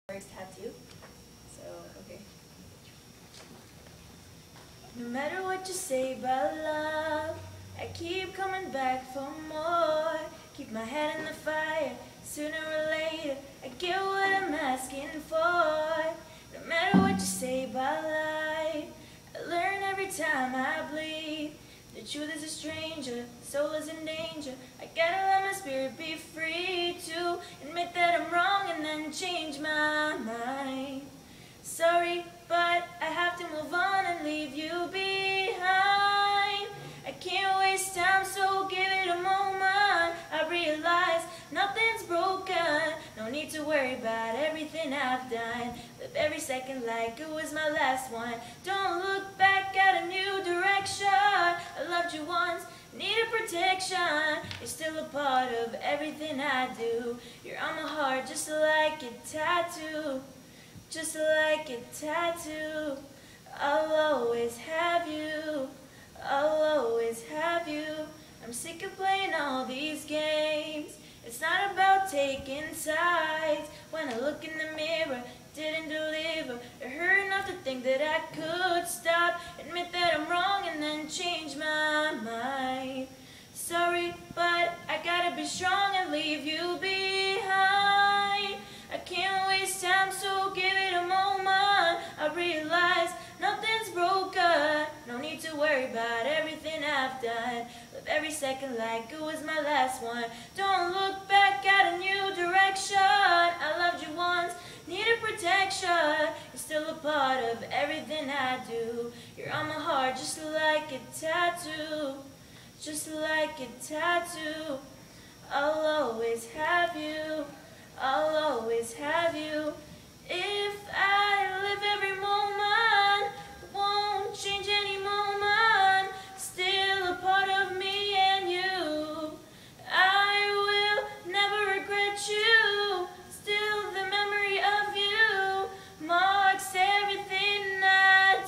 first tattoo. So, okay. No matter what you say about love, I keep coming back for more. Keep my head in the fire, sooner or later I get what I'm asking for. No matter what you say about life, I learn every time I bleed. The truth is a stranger, soul is in danger. I gotta let my spirit be free to admit that I'm wrong and then change my mind. Sorry, but I have to move on and leave you behind. I can't waste time, so give it a moment. I realize nothing's broken. No need to worry about everything I've done. Live every second like it was my last one. Don't look back at a new direction. I loved you once, needed protection. You're still a part of everything I do. You're on my heart just like a tattoo. Just like a tattoo. I'll always have you. I'll always have you. I'm sick of playing all these games. It's not about taking sides. When I look in the mirror, didn't deliver. It hurt enough to think that I could stop, admit that I'm wrong and then change my mind. Sorry, but I gotta be strong and leave you behind. I can't waste time, so give it a moment. I realize nothing's broken. No need to worry about everything I've done. Live every second like it was my last one. Don't look back at a new direction. I loved you once, needed protection. You're still a part of everything I do. You're on my heart just like a tattoo. Just like a tattoo. I'll always have you. I'll always have you. If I live every moment, won't change any moment. Still a part of me and you. I will never regret you. Still the memory of you marks everything I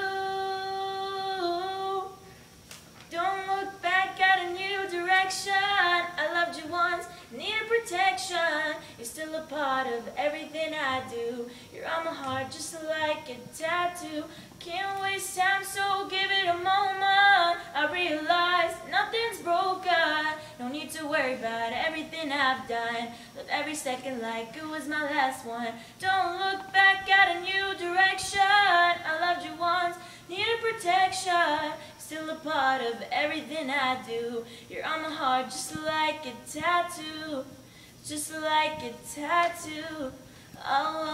do. Don't look back at a new direction. I loved you once, needed protection. You're still a part of everything I do. You're on my heart just like a tattoo. Can't waste time, so give it a moment. I realize nothing's broken. No need to worry about everything I've done. Live every second like it was my last one. Don't look back at a new direction. I loved you once, needed protection. Still a part of everything I do. You're on my heart just like a tattoo. Just like a tattoo. I'll